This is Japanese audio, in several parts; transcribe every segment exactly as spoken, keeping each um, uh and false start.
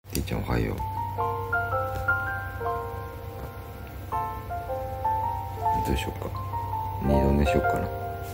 ケイちゃんおはよう。どうしようか。二度寝しようかな。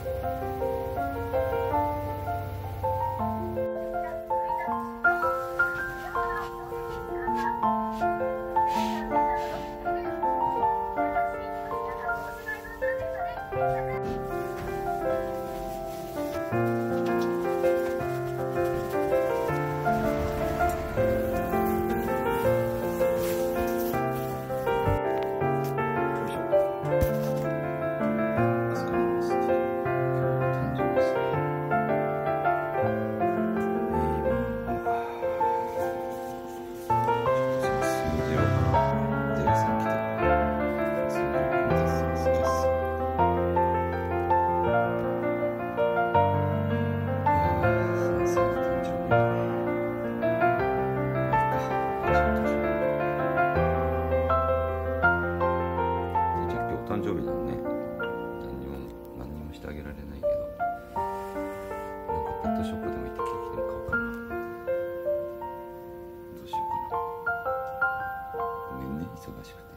誕生日だね。何にも何にもしてあげられないけど、なんかペットショップでも行ってケーキでも買おうかな。どうしようかな。ごめんね、忙しくて。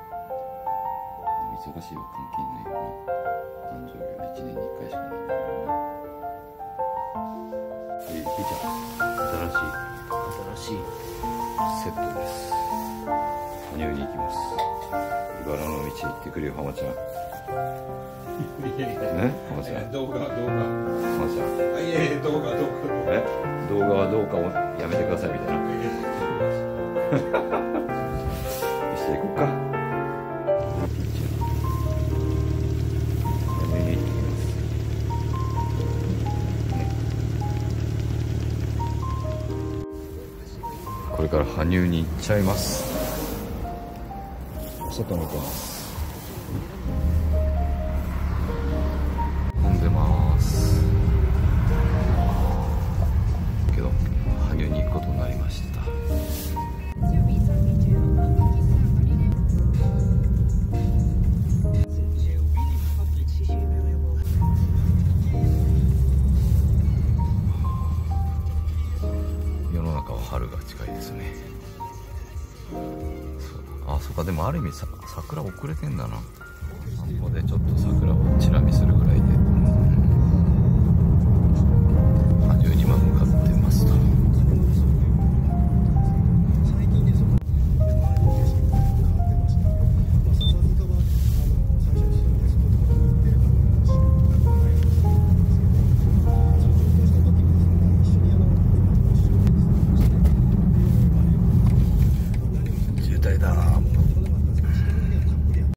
でも忙しいは関係ないよね。誕生日はいちねんにいっかいしかないからね。え、ひーちゃん、新しい新しいセットです。羽生に行きます。茨の道行ってくるよ、浜ちゃん。ね、浜ちゃん。 動画、動画。 浜ちゃん。 いやいや、動画、動画。 え、動画はどうかをやめてくださいみたいな。一緒に行こうか。羽生に行ってきます。これから羽生に行っちゃいます。外見てます。混んでますけど、羽生に行くことになりました。世の中は春が近いですね。あ、そうか。でもある意味さ、桜遅れてんだな。散歩でちょっと桜をチラ見するぐらいで、羽生に今向かってますと。渋滞だ。